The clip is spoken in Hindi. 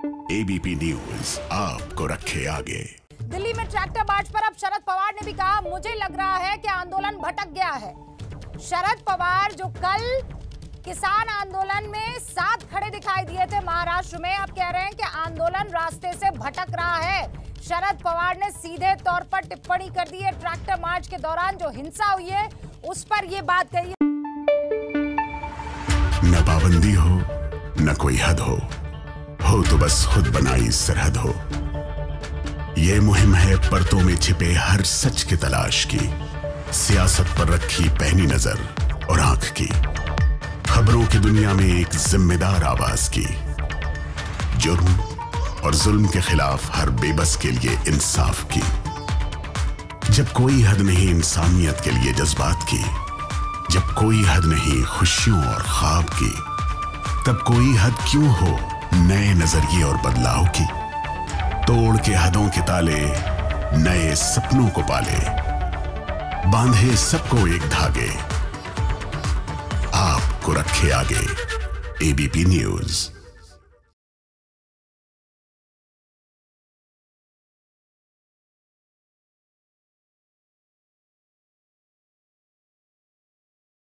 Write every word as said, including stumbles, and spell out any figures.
एबीपी न्यूज आपको रखे आगे। दिल्ली में ट्रैक्टर मार्च पर अब शरद पवार ने भी कहा, मुझे लग रहा है कि आंदोलन भटक गया है। शरद पवार जो कल किसान आंदोलन में साथ खड़े दिखाई दिए थे महाराष्ट्र में, अब कह रहे हैं कि आंदोलन रास्ते से भटक रहा है। शरद पवार ने सीधे तौर पर टिप्पणी कर दी है। ट्रैक्टर मार्च के दौरान जो हिंसा हुई है उस पर यह बात कही है। न पाबंदी हो न कोई हद हो, हो तो बस खुद बनाई सरहद हो। ये मुहिम है परतों में छिपे हर सच की तलाश की, सियासत पर रखी पैनी नजर और आंख की, खबरों की दुनिया में एक जिम्मेदार आवाज की, जुर्म और जुल्म के खिलाफ हर बेबस के लिए इंसाफ की। जब कोई हद नहीं इंसानियत के लिए जज्बात की, जब कोई हद नहीं खुशियों और ख्वाब की, तब कोई हद क्यों हो नए नजरिए और बदलाव की। तोड़ के हदों के ताले नए सपनों को पाले, बांधे सबको एक धागे, आपको रखे आगे। ABP news.